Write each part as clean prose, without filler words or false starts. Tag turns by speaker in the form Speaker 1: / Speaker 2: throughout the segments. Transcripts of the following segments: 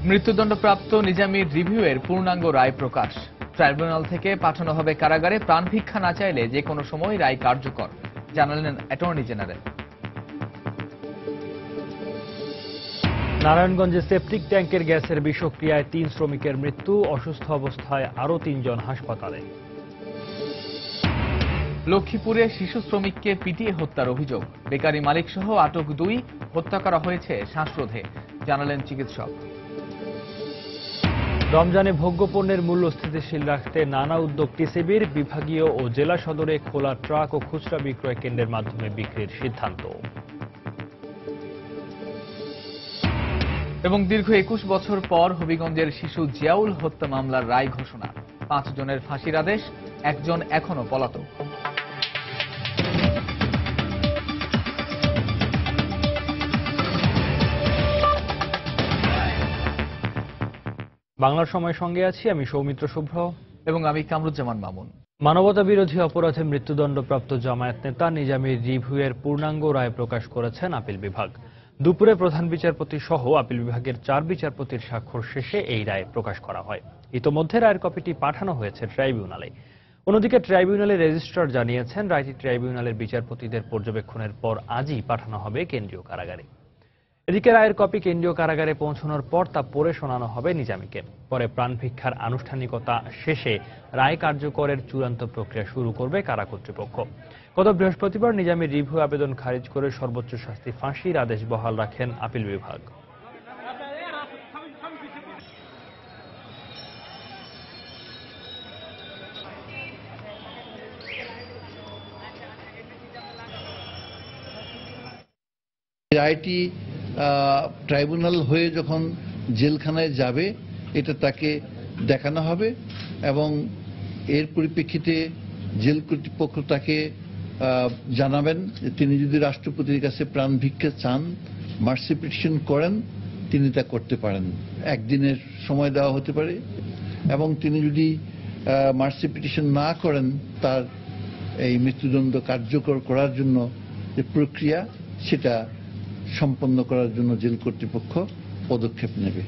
Speaker 1: মৃত্যুদণ্ডপ্রাপ্ত নিজামীর রিভিউয়ের পূর্ণাঙ্গ রায় প্রকাশ। ট্রাইব্যুনাল থেকে পাঠানো হবে কারাগারে। প্রাণভিক্ষা না চাইলে যে কোনো সময় রায় কার্যকর, জানালেন অ্যাটর্নি জেনারেল।
Speaker 2: নারায়ণগঞ্জে সেপটিক ট্যাঙ্কের গ্যাসের বিষক্রিয়ায় ৩ শ্রমিকের মৃত্যু, অসুস্থ অবস্থায় আরও ৩ জন হাসপাতালে।
Speaker 1: লক্ষ্মীপুরে শিশু শ্রমিককে পিটিয়ে হত্যার অভিযোগ, বেকারি মালিকসহ আটক 2, হত্যা করা হয়েছে শ্বাসরোধে, জানালেন চিকিৎসক।
Speaker 2: রমজানে ভোগ্যপণ্যের মূল্য স্থিতিশীল রাখতে নানা উদ্যোগ টিসিবির। বিভাগীয় ও জেলা সদরে খোলা ট্রাক ও খুচরা বিক্রয় কেন্দ্রের মাধ্যমে বিক্রির সিদ্ধান্ত।
Speaker 1: এবং দীর্ঘ 21 বছর পর হবিগঞ্জের শিশু জিয়াউল হত্যা মামলার রায় ঘোষণা। 5 জনের ফাঁসির আদেশ, 1 জন এখনো পলাতক।
Speaker 2: বাংলার সময় সঙ্গে আছি আমি সৌমিত্র শুভ্র
Speaker 1: এবং আমি কামরুজ্জামান মামুন।
Speaker 2: মানবতা বিরোধী অপরাধে মৃত্যুদণ্ডপ্রাপ্ত জামায়াত নেতা নিজামীর রিভিউয়ের পূর্ণাঙ্গ রায় প্রকাশ করেছেন আপিল বিভাগ। দুপুরে প্রধান বিচারপতি সহ আপিল বিভাগের 4 বিচারপতির স্বাক্ষর শেষে এই রায় প্রকাশ করা হয়। ইতোমধ্যে রায়ের কপিটি পাঠানো হয়েছে ট্রাইব্যুনালে। অন্যদিকে ট্রাইব্যুনালের রেজিস্ট্রার জানিয়েছেন রায়টি ট্রাইব্যুনালের বিচারপতিদের পর্যবেক্ষণের পর আজই পাঠানো হবে কেন্দ্রীয় কারাগারে। এদিকে রায়ের কপি কেন্দ্রীয় কারাগারে পৌঁছানোর পর তা পড়ে শোনানো হবে নিজামীকে। পরে প্রাণভিক্ষার আনুষ্ঠানিকতা শেষে রায় কার্যকরের চূড়ান্ত প্রক্রিয়া শুরু করবে কারা কর্তৃপক্ষ। গত বৃহস্পতিবার নিজামীর রিভিউ আবেদন খারিজ করে সর্বোচ্চ শাস্তি ফাঁসির আদেশ বহাল রাখেন আপিল বিভাগ।
Speaker 3: রায়টি ট্রাইব্যুনাল হয়ে যখন জেলখানায় যাবে এটা তাকে দেখানো হবে এবং এর পরিপ্রেক্ষিতে জেল কর্তৃপক্ষ তাকে জানাবেন যে তিনি যদি রাষ্ট্রপতির কাছে প্রাণ ভিক্ষা চান, মার্সি পিটিশন করেন, তিনি তা করতে পারেন। 1 দিনের সময় দেওয়া হতে পারে এবং তিনি যদি মার্সি পিটিশন না করেন তার এই মৃত্যুদণ্ড কার্যকর করার জন্য যে প্রক্রিয়া সেটা সম্পন্ন করার জন্য জেল কর্তৃপক্ষ পদক্ষেপ নেবে।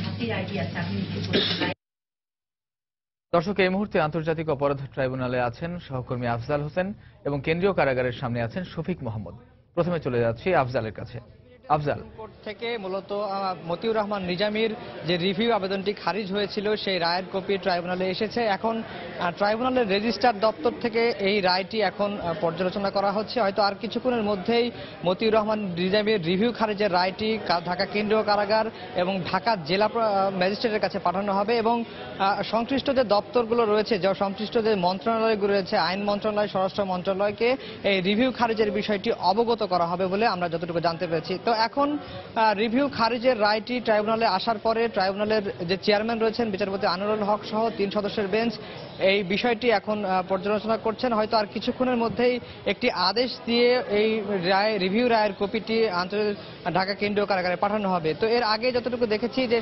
Speaker 1: দর্শক, এই মুহূর্তে আন্তর্জাতিক অপরাধ ট্রাইব্যুনালে আছেন সহকর্মী আফজাল হোসেন এবং কেন্দ্রীয় কারাগারের সামনে আছেন শফিক মোহাম্মদ। প্রথমে চলে যাচ্ছি আফজালের কাছে। আফজাল,
Speaker 4: কোর্ট থেকে মূলত মতিউর রহমান নিজামীর যে রিভিউ আবেদনটি খারিজ হয়েছিল সেই রায়ের কপি ট্রাইব্যুনালে এসেছে। এখন ট্রাইব্যুনালের রেজিস্ট্রার দপ্তর থেকে এই রায়টি এখন পর্যালোচনা করা হচ্ছে। হয়তো আর কিছুক্ষণের মধ্যেই মতিউর রহমান নিজামীর রিভিউ খারিজের রায়টি ঢাকা কেন্দ্রীয় কারাগার এবং ঢাকা জেলা ম্যাজিস্ট্রেটের কাছে পাঠানো হবে এবং সংশ্লিষ্ট যে দপ্তরগুলো রয়েছে, যে সংশ্লিষ্ট যে মন্ত্রণালয়গুলো রয়েছে, আইন মন্ত্রণালয়, স্বরাষ্ট্র মন্ত্রণালয়কে এই রিভিউ খারিজের বিষয়টি অবগত করা হবে বলে আমরা যতটুকু জানতে পেরেছি। তো এখন রিভিউ খারিজের রায়টি ট্রাইব্যুনালে আসার পরে ট্রাইব্যুনালের যে চেয়ারম্যান রয়েছেন বিচারপতি আনোয়ারুল হক সহ 3 সদস্যের বেঞ্চ এই বিষয়টি এখন পর্যালোচনা করছেন। হয়তো আর কিছুক্ষণের মধ্যেই একটি আদেশ দিয়ে এই রিভিউ রায়ের কপিটি ঢাকা কেন্দ্রীয় কারাগারে পাঠানো হবে। তো এর আগে যতটুকু দেখেছি যে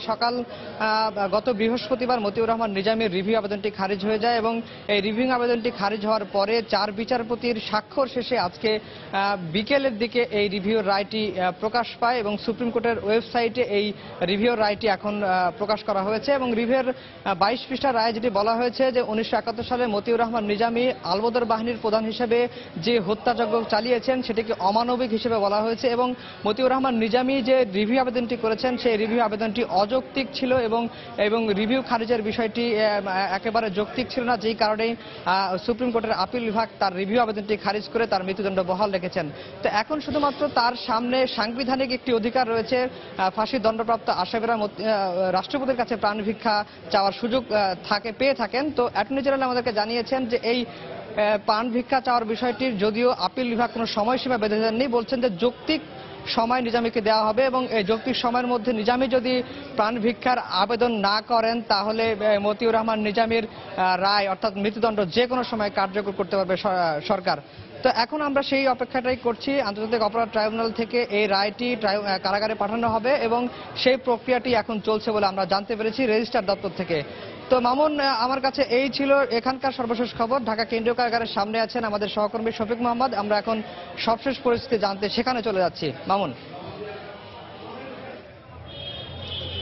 Speaker 4: গত বৃহস্পতিবার মতিউর রহমান নিজামীর রিভিউ আবেদনটি খারিজ হয়ে যায় এবং এই রিভিউ আবেদনটি খারিজ হওয়ার পরে 4 বিচারপতির স্বাক্ষর শেষে আজকে বিকেলের দিকে এই রিভিউর রায়টি প্রকাশ পায় এবং সুপ্রিম কোর্টের ওয়েবসাইটে এই রিভিউর রায়টি এখন প্রকাশ করা হয়েছে এবং রিভিউর 22 পৃষ্ঠার রায় যেটি বলা হয়েছে যে 1971 সালে মতিউর রহমান নিজামী আলবদর বাহিনীর প্রধান হিসেবে যে হত্যাযজ্ঞ চালিয়েছেন সেটিকে অমানবিক হিসেবে বলা হয়েছে এবং মতিউর রহমান নিজামী যে রিভিউ আবেদনটি করেছেন সেই রিভিউ আবেদনটি অযৌক্তিক ছিল এবং রিভিউ খারিজের বিষয়টি একেবারে যৌক্তিক ছিল না, যেই কারণে সুপ্রিম কোর্টের আপিল বিভাগ তার রিভিউ আবেদনটি খারিজ করে তার মৃত্যুদণ্ড বহাল রেখেছেন। তো এখন শুধুমাত্র তার সামনে সাংবিধানিক একটি অধিকার রয়েছে, ফাঁসির দণ্ডপ্রাপ্ত আসামিরা রাষ্ট্রপতির কাছে প্রাণ ভিক্ষা চাওয়ার সুযোগ পেয়ে থাকেন। তো অ্যাটর্নি জেনারেল আমাদেরকে জানিয়েছেন যে এই প্রাণ ভিক্ষা চাওয়ার বিষয়টির যদিও আপিল বিভাগ কোনো সময়সীমা বেঁধে দেননি, বলছেন যে যৌক্তিক সময় নিজামীকে দেওয়া হবে এবং এই যৌক্তিক সময়ের মধ্যে নিজামী যদি প্রাণ ভিক্ষার আবেদন না করেন তাহলে মতিউর রহমান নিজামীর রায় অর্থাৎ মৃত্যুদণ্ড যে কোনো সময় কার্যকর করতে পারবে সরকার। তো এখন আমরা সেই অপেক্ষাটাই করছি। আন্তর্জাতিক অপরাধ ট্রাইব্যুনাল থেকে এই রায়টি কারাগারে পাঠানো হবে এবং সেই প্রক্রিয়াটি এখন চলছে বলে আমরা জানতে পেরেছি রেজিস্ট্রার দপ্তর থেকে। তো মামুন, আমার কাছে এই ছিল এখানকার সর্বশেষ খবর। ঢাকা কেন্দ্রীয় কারাগারের সামনে আছেন আমাদের সহকর্মী শফিক মোহাম্মদ। আমরা এখন সবশেষ পরিস্থিতি জানতে সেখানে চলে যাচ্ছি। মামুন।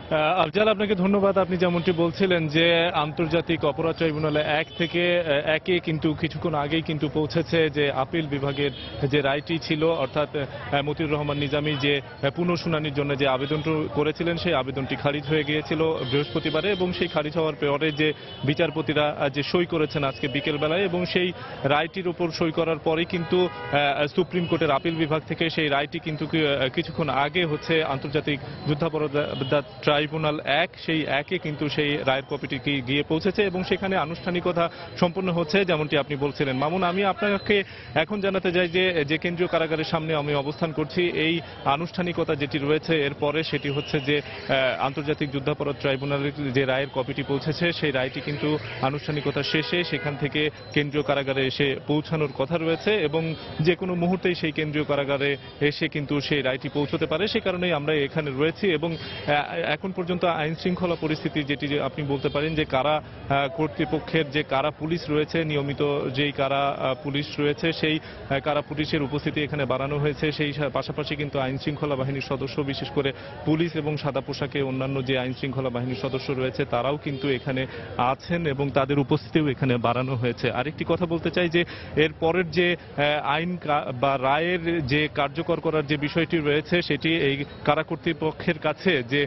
Speaker 5: আফজাল, আপনাকে ধন্যবাদ। আপনি যেমনটি বলছিলেন যে আন্তর্জাতিক অপরাধ ট্রাইব্যুনালে 1 থেকে 1-এ কিন্তু কিছুক্ষণ আগেই কিন্তু পৌঁছেছে যে আপিল বিভাগের যে রায়টি ছিল, অর্থাৎ মতিউর রহমান নিজামী যে পুনঃশুনানির জন্য যে আবেদনটি করেছিলেন সেই আবেদনটি খারিজ হয়ে গিয়েছিল বৃহস্পতিবারে, এবং সেই খারিজ হওয়ার পরে যে বিচারপতিরা যে সই করেছেন আজকে বিকেলবেলায়, এবং সেই রায়টির উপর সই করার পরে কিন্তু সুপ্রিম কোর্টের আপিল বিভাগ থেকে সেই রায়টি কিন্তু কিছুক্ষণ আগে হচ্ছে আন্তর্জাতিক যুদ্ধাপরাধ ট্রাইব্যুনাল 1 সেই 1-এ কিন্তু সেই রায়ের কপিটি গিয়ে পৌঁছেছে এবং সেখানে আনুষ্ঠানিকতা সম্পন্ন হচ্ছে, যেমনটি আপনি বলছিলেন। মামুন, আমি আপনাকে এখন জানাতে চাই যে কেন্দ্রীয় কারাগারের সামনে আমি অবস্থান করছি, এই আনুষ্ঠানিকতা যেটি রয়েছে এরপরে সেটি হচ্ছে যে আন্তর্জাতিক যুদ্ধাপরাধ ট্রাইব্যুনালের যে রায়ের কপিটি পৌঁছেছে সেই রায়টি কিন্তু আনুষ্ঠানিকতা শেষে সেখান থেকে কেন্দ্রীয় কারাগারে এসে পৌঁছানোর কথা রয়েছে, এবং যে কোনো মুহূর্তেই সেই কেন্দ্রীয় কারাগারে এসে কিন্তু সেই রায়টি পৌঁছতে পারে। সে কারণেই আমরা এখানে রয়েছি, এবং এখন পর্যন্ত আইন শৃঙ্খলা পরিস্থিতি যেটি আপনি বলতে পারেন যে কারা কর্তৃপক্ষের যে কারা পুলিশ রয়েছে, নিয়মিত যেই কারা পুলিশ রয়েছে সেই কারা পুলিশের উপস্থিতি এখানে বাড়ানো হয়েছে। সেই পাশাপাশি কিন্তু আইন শৃঙ্খলা বাহিনীর সদস্য, বিশেষ করে পুলিশ এবং সাদা পোশাকে অন্যান্য যে আইন শৃঙ্খলা বাহিনীর সদস্য রয়েছে তারাও কিন্তু এখানে আছেন এবং তাদের উপস্থিতিও এখানে বাড়ানো হয়েছে। আরেকটি কথা বলতে চাই যে এর পরের যে আইন বা রায়ের যে কার্যকর করার যে বিষয়টি রয়েছে সেটি এই কারা কর্তৃপক্ষের কাছে যে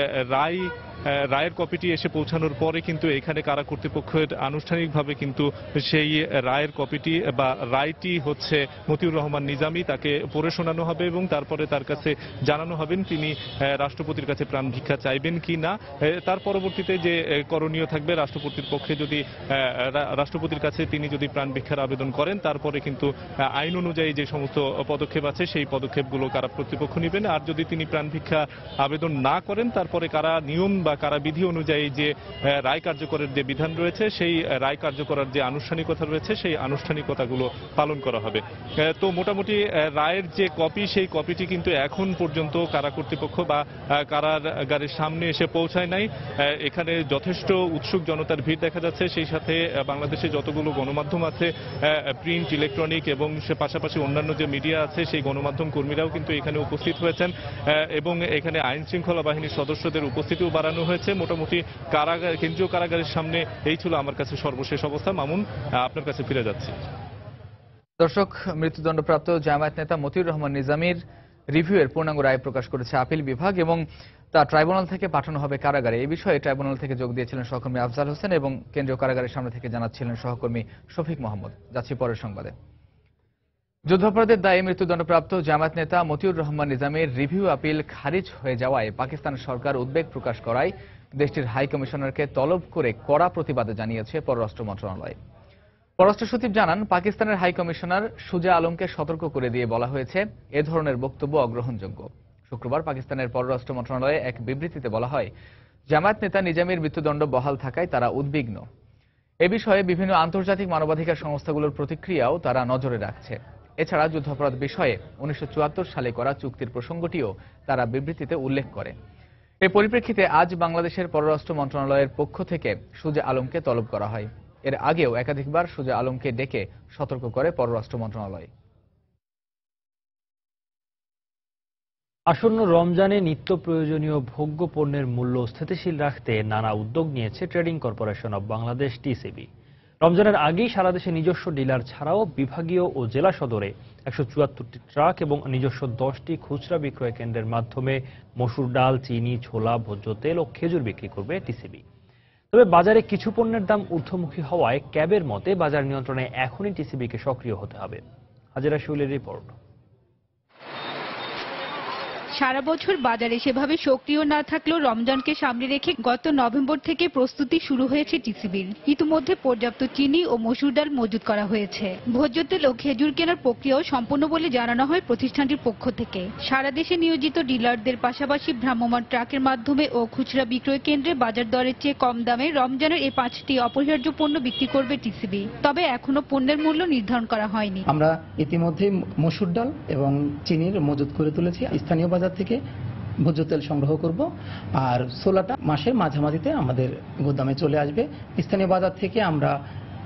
Speaker 5: রায়ের কপিটি এসে পৌঁছানোর পরে কিন্তু এখানে কারা কর্তৃপক্ষের আনুষ্ঠানিকভাবে কিন্তু সেই রায়ের কপিটি বা রায়টি হচ্ছে মতিউর রহমান নিজামী তাকে পড়ে শোনানো হবে, এবং তারপরে তার কাছে জানানো হবেন তিনি রাষ্ট্রপতির কাছে প্রাণ ভিক্ষা চাইবেন কি না। তার পরবর্তীতে যে করণীয় থাকবে, রাষ্ট্রপতির পক্ষে যদি রাষ্ট্রপতির কাছে তিনি যদি প্রাণ ভিক্ষার আবেদন করেন, তারপরে কিন্তু আইন অনুযায়ী যে সমস্ত পদক্ষেপ আছে সেই পদক্ষেপগুলো কারা কর্তৃপক্ষ নেবেন। আর যদি তিনি প্রাণ ভিক্ষা আবেদন না করেন, তারপরে কারা নিয়ম বা কারা বিধি অনুযায়ী যে রায় কার্যকরের যে বিধান রয়েছে সেই রায় কার্যকরের যে আনুষ্ঠানিকতা রয়েছে সেই আনুষ্ঠানিকতাগুলো পালন করা হবে। তো মোটামুটি রায়ের যে কপি সেই কপিটি কিন্তু এখন পর্যন্ত কারা কর্তৃপক্ষ বা কারাগারের সামনে এসে পৌঁছায় নাই। এখানে যথেষ্ট উৎসুক জনতার ভিড় দেখা যাচ্ছে, সেই সাথে বাংলাদেশে যতগুলো গণমাধ্যম আছে, প্রিন্ট, ইলেকট্রনিক এবং সে পাশাপাশি অন্যান্য যে মিডিয়া আছে সেই গণমাধ্যম কর্মীরাও কিন্তু এখানে উপস্থিত হয়েছেন, এবং এখানে আইন শৃঙ্খলা বাহিনীর সদস্যদের উপস্থিতিও বাড়ানো হয়েছে। মোটামুটি কেন্দ্রীয় কারাগারের সামনে এই ছিল আমার কাছে সর্বশেষ অবস্থা। মামুন, আপনার কাছে ফিরে যাচ্ছি।
Speaker 1: দর্শক, মৃত্যুদণ্ডপ্রাপ্ত জামায়াত নেতা মতিউর রহমান নিজামীর রিভিউয়ের পূর্ণাঙ্গ রায় প্রকাশ করেছে আপিল বিভাগ, এবং তা ট্রাইব্যুনাল থেকে পাঠানো হবে কারাগারে। এই বিষয়ে ট্রাইব্যুনাল থেকে যোগ দিয়েছিলেন সহকর্মী আফজাল হোসেন, এবং কেন্দ্রীয় কারাগারের সামনে থেকে জানাচ্ছিলেন সহকর্মী শফিক মোহাম্মদ। যাচ্ছি পরের সংবাদে। যুদ্ধাপরাধের দায়ে মৃত্যুদণ্ডপ্রাপ্ত জামায়াত নেতা মতিউর রহমান নিজামীর রিভিউ আপিল খারিজ হয়ে যাওয়ায় পাকিস্তান সরকার উদ্বেগ প্রকাশ করায় দেশটির হাই কমিশনারকে তলব করে কড়া প্রতিবাদ জানিয়েছে পররাষ্ট্র মন্ত্রণালয়। পররাষ্ট্র সচিব জানান, পাকিস্তানের হাই কমিশনার সুজা আলমকে সতর্ক করে দিয়ে বলা হয়েছে এ ধরনের বক্তব্য অগ্রহণযোগ্য। শুক্রবার পাকিস্তানের পররাষ্ট্র মন্ত্রণালয়ে এক বিবৃতিতে বলা হয়, জামায়াত নেতা নিজামীর মৃত্যুদণ্ড বহাল থাকায় তারা উদ্বিগ্ন। এ বিষয়ে বিভিন্ন আন্তর্জাতিক মানবাধিকার সংস্থাগুলোর প্রতিক্রিয়াও তারা নজরে রাখছে। এছাড়া যুদ্ধাপরাধ বিষয়ে 1974 সালে করা চুক্তির প্রসঙ্গটিও তারা বিবৃতিতে উল্লেখ করে। এর পরিপ্রেক্ষিতে আজ বাংলাদেশের পররাষ্ট্র মন্ত্রণালয়ের পক্ষ থেকে সুজা আলমকে তলব করা হয়। এর আগেও একাধিকবার সুজা আলমকে ডেকে সতর্ক করে পররাষ্ট্র মন্ত্রণালয়।
Speaker 2: আসন্ন রমজানে নিত্য প্রয়োজনীয় ভোগ্য পণ্যের মূল্য স্থিতিশীল রাখতে নানা উদ্যোগ নিয়েছে Trading Corporation of Bangladesh TCB. রমজানের আগেই সারা দেশে নিজস্ব ডিলার ছাড়াও বিভাগীয় ও জেলা সদরে 174টি ট্রাক এবং নিজস্ব 10টি খুচরা বিক্রয় কেন্দ্রের মাধ্যমে মসুর ডাল, চিনি, ছোলা, ভোজ্য তেল ও খেজুর বিক্রি করবে টিসিবি। তবে বাজারে কিছু পণ্যের দাম ঊর্ধ্বমুখী হওয়ায় ক্যাবের মতে বাজার নিয়ন্ত্রণে এখনই টিসিবিকে সক্রিয় হতে হবে। হাজেরা শুলের রিপোর্ট।
Speaker 6: সারা বছর বাজারে সেভাবে সক্রিয় না থাকলেও রমজানকে সামনে রেখে গত নভেম্বর থেকে প্রস্তুতি শুরু হয়েছে টিসিবির। ইতিমধ্যে পর্যাপ্ত চিনি ও মসুর ডাল মজুত করা হয়েছে। ভোজ্য তেল ও খেজুর কেনার প্রক্রিয়াও সম্পন্ন বলে জানানো হয় প্রতিষ্ঠানটির পক্ষ থেকে। সারা দেশে নিয়োজিত ডিলারদের পাশাপাশি ভ্রাম্যমাণ ট্রাকের মাধ্যমে ও খুচরা বিক্রয় কেন্দ্রে বাজার দরের চেয়ে কম দামে রমজানের এই 5টি অপরিহার্য পণ্য বিক্রি করবে টিসিবি। তবে এখনো পণ্যের মূল্য নির্ধারণ করা হয়নি।
Speaker 7: আমরা ইতিমধ্যে মসুর ডাল এবং চিনির মজুত করে তুলেছি। স্থানীয় বাজার থেকে ভোজ্য তেল সংগ্রহ করব, আর ছোলাটা মাসের মাঝামাঝিতে আমাদের গোদামে চলে আসবে। স্থানীয় বাজার থেকে আমরা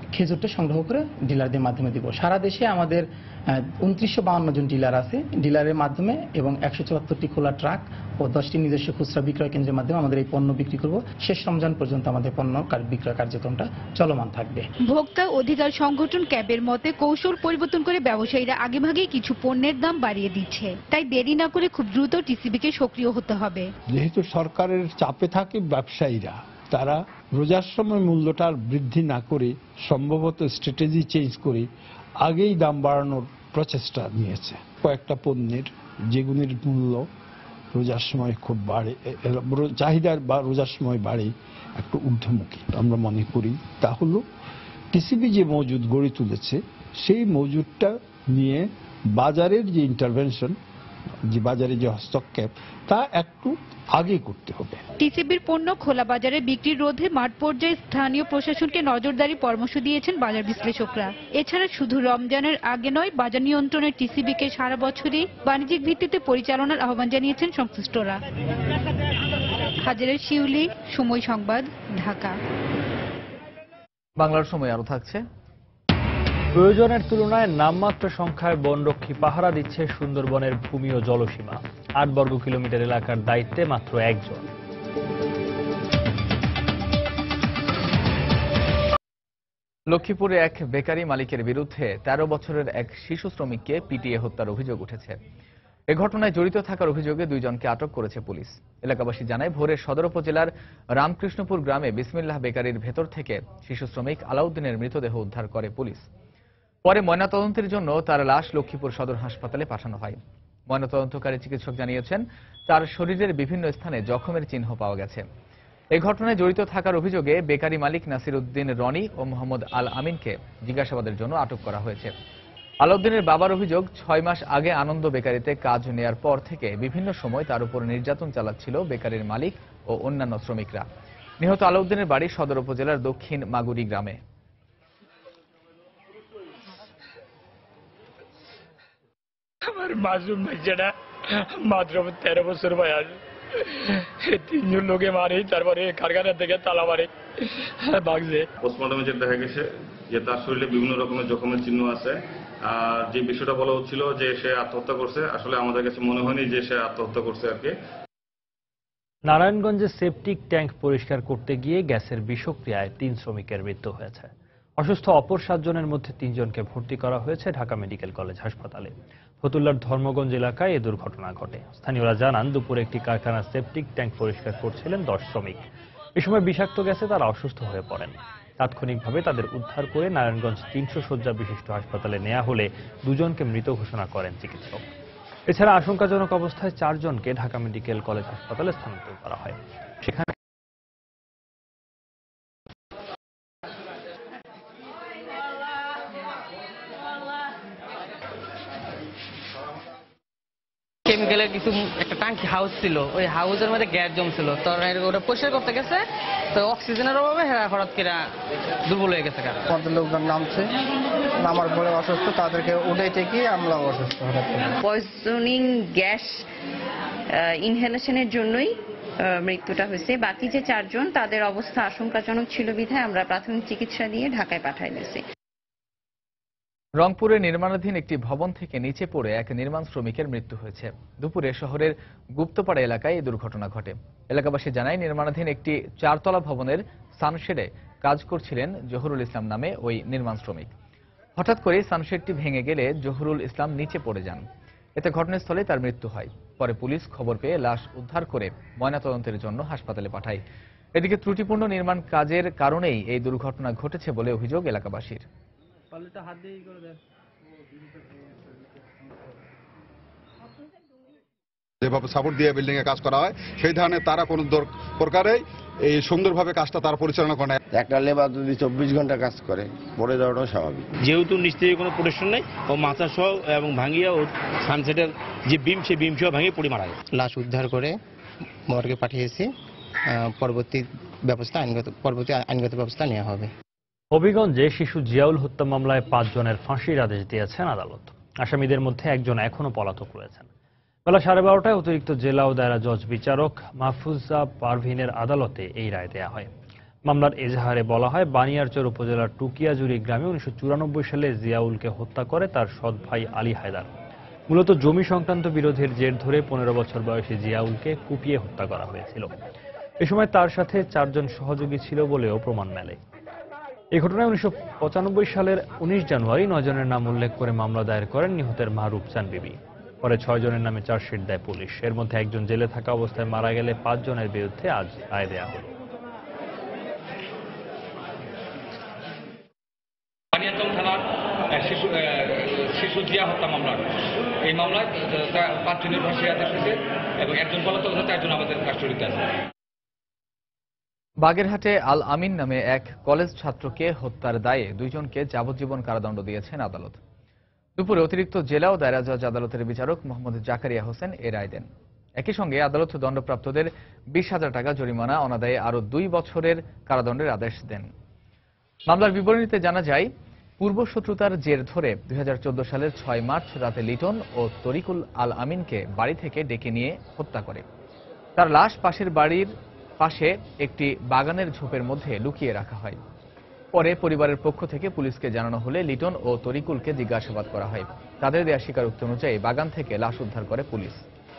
Speaker 7: খেজুরটা সংগ্রহ করে ডিলারদের মাধ্যমে দিব। সারা দেশে আমাদের 2952 জন ডিলার আছে। ডিলারের মাধ্যমে এবং 174টি খোলা ট্রাক ও 10টি নিজস্ব খুচরা বিক্রয় কেন্দ্রের মাধ্যমে আমাদের এই পণ্য বিক্রি করব। শেষ রমজান পর্যন্ত আমাদের পণ্য বিক্রয় কার্যক্রমটা চলমান থাকবে।
Speaker 6: ভোক্তা অধিকার সংগঠন ক্যাবের মতে কৌশল পরিবর্তন করে ব্যবসায়ীরা আগেভাগেই কিছু পণ্যের দাম বাড়িয়ে দিচ্ছে, তাই দেরি না করে খুব দ্রুত টিসিবিকে সক্রিয় হতে হবে।
Speaker 8: যেহেতু সরকারের চাপে থাকে ব্যবসায়ীরা, তারা রোজার সময় মূল্যটা বৃদ্ধি না করে সম্ভবত স্ট্র্যাটেজি চেঞ্জ করে আগেই দাম বাড়ানোর প্রচেষ্টা নিয়েছে। কয়েকটা পণ্যের যেগুলির মূল্য রোজার সময় খুব বাড়ে, চাহিদার বা রোজার সময় বাড়ে একটু ঊর্ধ্বমুখী। আমরা মনে করি তা হলো টিসিবি যে মজুদ গড়ে তুলেছে সেই মজুদটা নিয়ে বাজারের যে ইন্টারভেনশন, যে বাজারে যে হস্তক্ষেপ, তা একটু আগে করতে হবে।
Speaker 6: টিসিবির পণ্য খোলা বাজারে বিক্রি রোধে মাঠ পর্যায়ে স্থানীয় প্রশাসনকে নজরদারি পরামর্শ দিয়েছেন বাজার বিশ্লেষকরা। এছাড়া শুধু রমজানের আগে নয়, বাজার নিয়ন্ত্রণের টিসিবিকে সারা বছরই বাণিজ্যিক ভিত্তিতে পরিচালনার আহ্বান জানিয়েছেন সংশ্লিষ্টরা। হাজারের শিউলি, সময় সংবাদ, ঢাকা।
Speaker 1: বাংলার সময় আরো থাকছে।
Speaker 2: প্রয়োজনের তুলনায় নামমাত্র সংখ্যায় বনরক্ষী পাহারা দিচ্ছে সুন্দরবনের ভূমি ও জলসীমা। 8 বর্গ কিলোমিটার এলাকার দায়িত্বে মাত্র একজন।
Speaker 1: লক্ষ্মীপুরে এক বেকারি মালিকের বিরুদ্ধে 13 বছরের এক শিশু শ্রমিককে পিটিয়ে হত্যার অভিযোগ উঠেছে। এ ঘটনায় জড়িত থাকার অভিযোগে 2 জনকে আটক করেছে পুলিশ। এলাকাবাসী জানায়, ভোরে সদর উপজেলার রামকৃষ্ণপুর গ্রামে বিসমিল্লাহ বেকারির ভেতর থেকে শিশু শ্রমিক আলাউদ্দিনের মৃতদেহ উদ্ধার করে পুলিশ। পরে ময়নাতদন্তের জন্য তার লাশ লক্ষ্মীপুর সদর হাসপাতালে পাঠানো হয়। ময়নাতদন্তকারী চিকিৎসক জানিয়েছেন, তার শরীরের বিভিন্ন স্থানে জখমের চিহ্ন পাওয়া গেছে। এই ঘটনায় জড়িত থাকার অভিযোগে বেকারি মালিক নাসির উদ্দিন রনি ও মোহাম্মদ আল আমিনকে জিজ্ঞাসাবাদের জন্য আটক করা হয়েছে। আলাউদ্দিনের বাবার অভিযোগ, 6 মাস আগে আনন্দ বেকারিতে কাজ নেয়ার পর থেকে বিভিন্ন সময় তার উপর নির্যাতন চালাচ্ছিল বেকারির মালিক ও অন্যান্য শ্রমিকরা। নিহত আলাউদ্দিনের বাড়ি সদর উপজেলার দক্ষিণ মাগুরি গ্রামে।
Speaker 9: আমার মাসুম বাচ্চাটা মাত্র 13 বছর বয়স। 3 জন লোকে মারে, তারপরে কারখানা থেকে তালা মারে ভাগছে।
Speaker 10: পোস্টমর্টমে যেটা দেখা গেছে যে তার শরীরে বিভিন্ন রকমের জখমের চিহ্ন আছে। আর যে বিষয়টা বলা হচ্ছিল যে সে আত্মহত্যা করছে, আসলে আমাদের কাছে মনে হয়নি যে সে আত্মহত্যা করছে আর কি।
Speaker 2: নারায়ণগঞ্জে সেপটিক ট্যাঙ্ক পরিষ্কার করতে গিয়ে গ্যাসের বিষক্রিয়ায় 3 শ্রমিকের মৃত্যু হয়েছে। অসুস্থ অপর 7 জনের মধ্যে 3 জনকে ভর্তি করা হয়েছে ঢাকা মেডিকেল কলেজ হাসপাতালে। ফতুল্লার ধর্মগঞ্জ এলাকায় এ দুর্ঘটনা ঘটে। স্থানীয়রা জানান, দুপুরে একটি কারখানার সেপটিক ট্যাঙ্ক পরিষ্কার করছিলেন 10 শ্রমিক। এ সময় বিষাক্ত গ্যাসে তারা অসুস্থ হয়ে পড়েন। তাৎক্ষণিকভাবে তাদের উদ্ধার করে নারায়ণগঞ্জ 300 শয্যা বিশিষ্ট হাসপাতালে নেওয়া হলে 2 জনকে মৃত ঘোষণা করেন চিকিৎসক। এছাড়া আশঙ্কাজনক অবস্থায় 4 জনকে ঢাকা মেডিকেল কলেজ হাসপাতালে স্থানান্তর করা হয়। সেখানে
Speaker 4: কেমিক্যালের কিছু একটা ট্যাঙ্কি হাউস ছিল, ওই হাউসের মধ্যে গ্যাস জমছিল। তো ওটা পরিষ্কার করতে গেছে, তো অক্সিজেনের অভাবে হঠাৎ করে দুর্বল হয়ে গেছে।
Speaker 11: আমাদের লোকজন নামছে, নামার পরে অসুস্থ, তাদেরকে উঠাইতে গিয়ে আমরা অসুস্থ হঠাৎ।
Speaker 12: পয়জনিং গ্যাস ইনহেলেশনের জন্যই মৃত্যুটা হয়েছে। বাকি যে 4 জন, তাদের অবস্থা আশঙ্কাজনক ছিল বিধায় আমরা প্রাথমিক চিকিৎসা দিয়ে ঢাকায় পাঠাই দিয়েছি।
Speaker 1: রংপুরে নির্মাণাধীন একটি ভবন থেকে নিচে পড়ে এক নির্মাণ শ্রমিকের মৃত্যু হয়েছে। দুপুরে শহরের গুপ্তপাড়া এলাকায় এই দুর্ঘটনা ঘটে। এলাকাবাসী জানায়, নির্মাণাধীন একটি 4তলা ভবনের সানশেডে কাজ করছিলেন জহুরুল ইসলাম নামে ওই নির্মাণ শ্রমিক। হঠাৎ করে সানশেডটি ভেঙে গেলে জহুরুল ইসলাম নিচে পড়ে যান। এতে ঘটনাস্থলে তার মৃত্যু হয়। পরে পুলিশ খবর পেয়ে লাশ উদ্ধার করে ময়নাতদন্তের জন্য হাসপাতালে পাঠায়। এদিকে ত্রুটিপূর্ণ নির্মাণ কাজের কারণেই এই দুর্ঘটনা ঘটেছে বলে অভিযোগ এলাকাবাসীর।
Speaker 13: যেভাবে সাপোর্ট দিয়ে বিল্ডিং এ কাজ করা হয়, সেই ধরনের তারা কোনো প্রকারেই এই সুন্দরভাবে কাজটা তারা পরিচালনা করে না।
Speaker 14: একটা লেবার যদি 24 ঘন্টা কাজ করে, পড়ে যাওয়াটাও স্বাভাবিক।
Speaker 15: যেহেতু নিচ থেকে কোনো প্রোটেকশন নেই, ও মাথা সহ এবং ভাঙিয়া ও সানসেটের যে বিম, সে বিম সহ ভাঙিয়ে পড়ে মারা যায়।
Speaker 11: লাশ উদ্ধার করে মর্গে পাঠিয়েছি, পরবর্তী আইনগত ব্যবস্থা নেওয়া হবে।
Speaker 2: হবিগঞ্জে শিশু জিয়াউল হত্যা মামলায় 5 জনের ফাঁসির আদেশ দিয়েছেন আদালত। আসামিদের মধ্যে একজন এখনো পলাতক রয়েছেন। বেলা 12:30টায় অতিরিক্ত জেলা ও দায়রা জজ বিচারক মাহফুজা পারভিনের আদালতে এই রায় দেয়া হয়। মামলার এজাহারে বলা হয়, বানিয়ারচর উপজেলার টুকিয়াজুরি গ্রামে 1994 সালে জিয়াউলকে হত্যা করে তার সৎ ভাই আলী হায়দার। মূলত জমি সংক্রান্ত বিরোধের জের ধরে 15 বছর বয়সী জিয়াউলকে কুপিয়ে হত্যা করা হয়েছিল। এ সময় তার সাথে 4 জন সহযোগী ছিল বলেও প্রমাণ মেলে। এই ঘটনায় 1995 সালের 19 জানুয়ারি 9 জনের নাম উল্লেখ করে মামলা দায়ের করেন নিহতের মা রূপচান বিবি। পরে 6 জনের নামে চার্জশিট দেয় পুলিশ। এর মধ্যে একজন জেলে থাকা অবস্থায় মারা গেলে 5 জনের বিরুদ্ধে আজ রায় দেওয়া হল।
Speaker 16: বানিয়াচং থানার শিশু জিয়া হত্যা মামলা, এই মামলায় 5 জনের ফাঁসি আদেশ হয়েছে এবং একজন পলাতক আছে, 4 জন আমাদের কাস্টডিতে আছে।
Speaker 1: বাগেরহাটে আল আমিন নামে এক কলেজ ছাত্রকে হত্যার দায়ে 2 জনকে যাবজ্জীবন কারাদণ্ড দিয়েছেন আদালত। দুপুরে অতিরিক্ত জেলা ও দায়রা জজ আদালতের বিচারক মোহাম্মদ জাকারিয়া হোসেন এ রায় দেন। একই সঙ্গে আদালত দণ্ডপ্রাপ্তদের 20,000 টাকা জরিমানা অনাদায়ে আরও 2 বছরের কারাদণ্ডের আদেশ দেন। মামলার বিবরণীতে জানা যায়, পূর্বশত্রুতার জের ধরে 2014 সালের 6 মার্চ রাতে লিটন ও তরিকুল আল আমিনকে বাড়ি থেকে ডেকে নিয়ে হত্যা করে। তার লাশ পাশের বাড়ির পাশে একটি বাগানের ঝোপের মধ্যে লুকিয়ে রাখা হয়। পরে পরিবারের পক্ষ থেকে পুলিশকে জানানো হলে লিটন ও তরিকুলকে জিজ্ঞাসাবাদ করা হয়। তাদের দেয়া স্বীকারোক্তি অনুযায়ী বাগান থেকে লাশ উদ্ধার করে পুলিশ।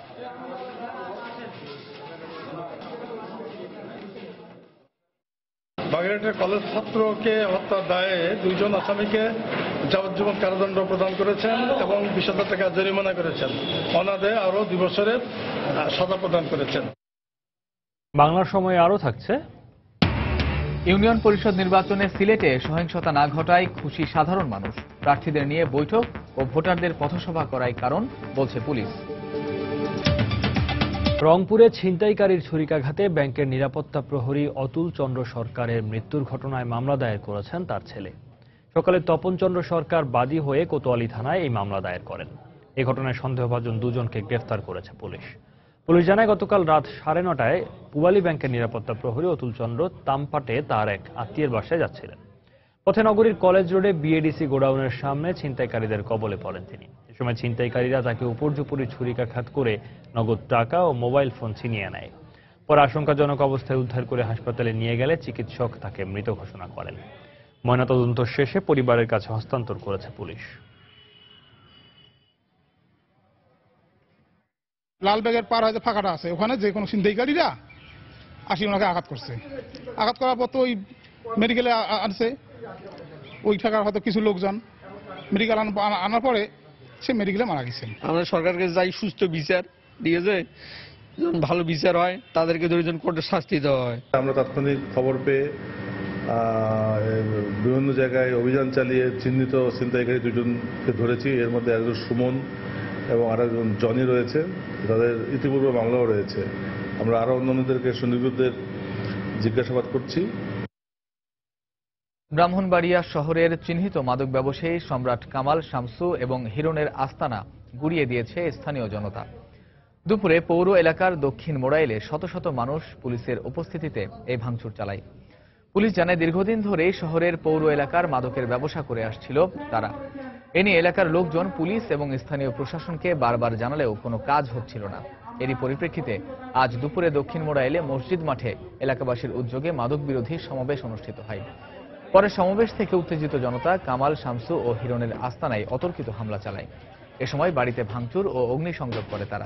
Speaker 17: বাগেরহাটের কলেজ ছাত্রকে হত্যার দায়ে 2 জন আসামিকে যাবজ্জীবন কারাদণ্ড প্রদান করেছেন এবং 20,000 টাকা জরিমানা করেছেন। অনাদায়ে আরও 2 বছরের সাজা প্রদান করেছেন।
Speaker 2: বাংলার সময় আরও থাকছে।
Speaker 1: ইউনিয়ন পরিষদ নির্বাচনে সিলেটে সহিংসতা না ঘটায় খুশি সাধারণ মানুষ। প্রার্থীদের নিয়ে বৈঠক ও ভোটারদের পথসভা করাই কারণ বলছে পুলিশ।
Speaker 2: রংপুরে ছিনতাইকারীর ছুরিকাঘাতে ব্যাংকের নিরাপত্তা প্রহরী অতুল চন্দ্র সরকারের মৃত্যুর ঘটনায় মামলা দায়ের করেছেন তার ছেলে। সকালে তপন চন্দ্র সরকার বাদী হয়ে কোতোয়ালি থানায় এই মামলা দায়ের করেন। এই ঘটনায় সন্দেহভাজন 2 জনকে গ্রেফতার করেছে পুলিশ। পুলিশ জানায়, গতকাল রাত 9:30টায় পুবালী ব্যাংকের নিরাপত্তা প্রহরী অতুল চন্দ্র তামপাটে তার এক আত্মীয়ের বাসায় যাচ্ছিলেন। পথে নগরীর কলেজ রোডে বিএডিসি গোডাউনের সামনে ছিনতাইকারীদের কবলে পড়েন তিনি। এ সময় ছিনতাইকারীরা তাকে উপর্যুপরি ছুরিকাঘাত করে নগদ টাকা ও মোবাইল ফোন ছিনিয়ে নেয়। পরে আশঙ্কাজনক অবস্থায় উদ্ধার করে হাসপাতালে নিয়ে গেলে চিকিৎসক তাকে মৃত ঘোষণা করেন। ময়নাতদন্ত শেষে পরিবারের কাছে হস্তান্তর করেছে পুলিশ।
Speaker 18: লালবাগের পার হয়তো ফাঁকাটা আছে, ওখানে যে কোনো ছিনতাইকারীরা আসি ওনাকে আঘাত করছে। আঘাত করার পর তো ওই মেডিকেলে আনছে, ওই থাকার হয়তো কিছু লোকজন মেডিকেল আনার পরে সে মেডিকেলে মারা গেছে।
Speaker 19: আমরা সরকারকে যাই সুস্থ বিচার দিয়েছে, ভালো বিচার হয়, তাদেরকে ধরে কোর্টে শাস্তি দেওয়া হয়।
Speaker 20: আমরা তাৎক্ষণিক খবর পেয়ে বিভিন্ন জায়গায় অভিযান চালিয়ে চিহ্নিত ছিনতাইকারী 2 জনকে ধরেছি। এর মধ্যে একজন সুমন এবং আরেকজন জনি রয়েছে, তাদের ইতিপূর্বে মামলাও রয়েছে। আমরা আরো অন্যান্যদেরকে সন্দিগ্ধদের জিজ্ঞাসাবাদ করছি।
Speaker 1: ব্রাহ্মণবাড়িয়া শহরের চিহ্নিত মাদক ব্যবসায়ী সম্রাট কামাল, শামসু এবং হিরণের আস্তানা গুড়িয়ে দিয়েছে স্থানীয় জনতা। দুপুরে পৌর এলাকার দক্ষিণ মোড়াইলে শত শত মানুষ পুলিশের উপস্থিতিতে এই ভাঙচুর চালায়। পুলিশ জানায়, দীর্ঘদিন ধরে শহরের পৌর এলাকার মাদকের ব্যবসা করে আসছিল তারা। এ নিয়ে এলাকার লোকজন পুলিশ এবং স্থানীয় প্রশাসনকে বারবার জানালেও কোনো কাজ হচ্ছিল না। এরই পরিপ্রেক্ষিতে আজ দুপুরে দক্ষিণ মোড়াইলে মসজিদ মাঠে এলাকাবাসীর উদ্যোগে মাদক বিরোধী সমাবেশ অনুষ্ঠিত হয়। পরে সমাবেশ থেকে উত্তেজিত জনতা কামাল, শামসু ও হিরণের আস্তানায় অতর্কিত হামলা চালায়। এ সময় বাড়িতে ভাঙচুর ও অগ্নিসংযোগ করে তারা।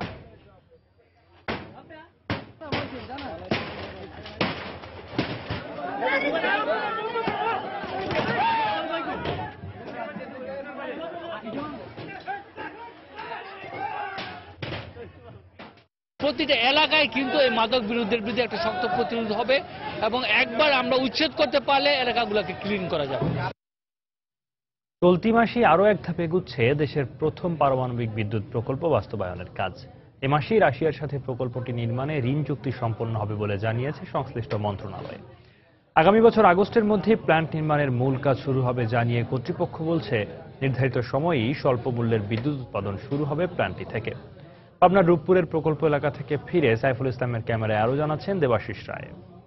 Speaker 21: প্রতিটা এলাকায় কিন্তু এই মাদক বিরোধের বিরুদ্ধে একটা শক্ত প্রতিরোধ হবে এবং একবার আমরা উচ্ছেদ করতে পারলে এলাকাগুলোকে ক্লিন করা যাবে।
Speaker 2: চলতি মাসে আরও এক ধাপ এগুচ্ছে দেশের প্রথম পারমাণবিক বিদ্যুৎ প্রকল্প বাস্তবায়নের কাজ। এ মাসেই রাশিয়ার সাথে প্রকল্পটি নির্মাণে ঋণ চুক্তি সম্পন্ন হবে বলে জানিয়েছে সংশ্লিষ্ট মন্ত্রণালয়। আগামী বছর আগস্টের মধ্যেই প্ল্যান্ট নির্মাণের মূল কাজ শুরু হবে জানিয়ে কর্তৃপক্ষ বলছে, নির্ধারিত সময়েই স্বল্প মূল্যের বিদ্যুৎ উৎপাদন শুরু হবে প্ল্যান্টটি থেকে। পাবনার রূপপুরের প্রকল্প এলাকা থেকে ফিরে সাইফুল ইসলামের ক্যামেরায় আরও জানাচ্ছেন দেবাশিস রায়।